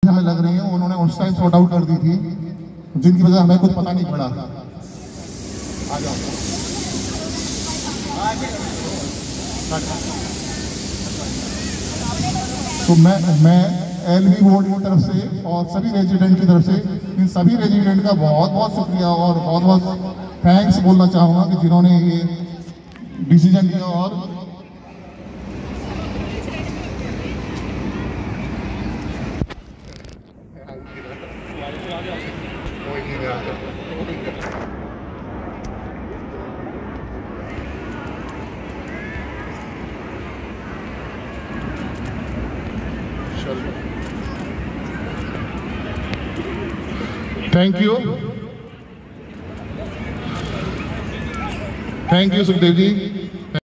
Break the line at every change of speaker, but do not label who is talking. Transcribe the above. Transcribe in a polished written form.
हमें लग रही है उन्होंने उस टाइम सॉर्ट आउट कर दी थी, जिनकी वजह हमें कुछ पता नहीं पड़ा। आ जाओ। तो मैं एलवी बोर्ड की तरफ से और सभी रेजिडेंट की तरफ से इन सभी रेजिडेंट का बहुत बहुत शुक्रिया और बहुत बहुत थैंक्स बोलना चाहूँगा कि जिन्होंने ये डिसीजन लिया। और थैंक यू सुखदेव जी।